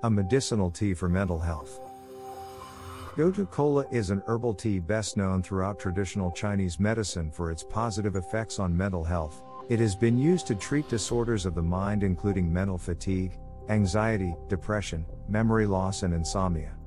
a medicinal tea for mental health. Gotu kola is an herbal tea best known throughout traditional Chinese medicine for its positive effects on mental health. It has been used to treat disorders of the mind including mental fatigue, anxiety, depression, memory loss and insomnia.